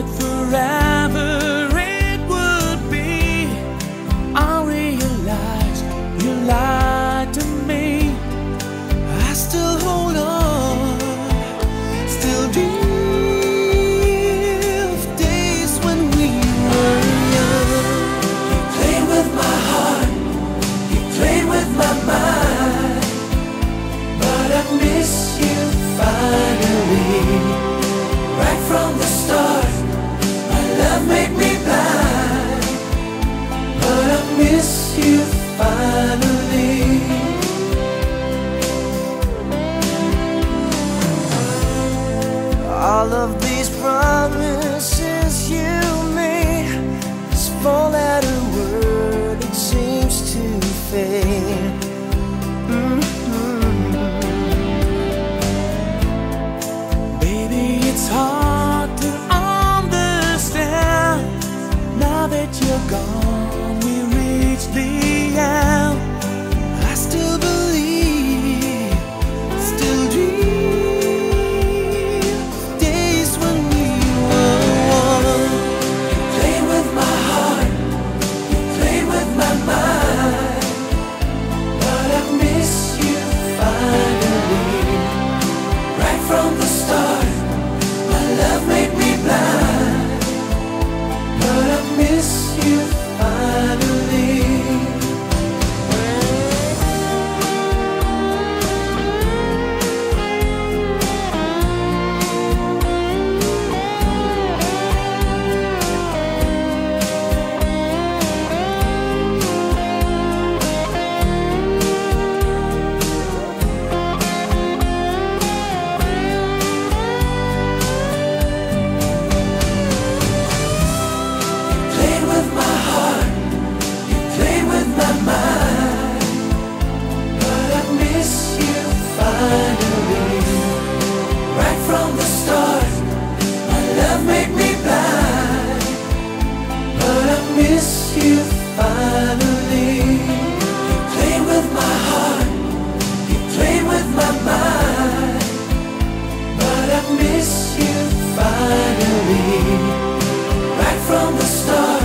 that forever it would be. I realized you lied to me. I still hold on, still dream of days when we were young. You played with my heart, you played with my mind, but I miss you finally. Right from the start, my love made me blind, but I miss you finally. All of these promises you made, this four-letter word, it seems to fade. Baby, it's hard to understand. Now that you're gone, we reach the end. I still believe, still dream days when we were one. You played with my heart, you played with my mind, but I miss you finally. Right from the start, my love made me blind, but I miss you finally. Right from the start, my love made me blind, but I miss you finally. You played with my heart, you played with my mind, but I miss you finally. Right from the start.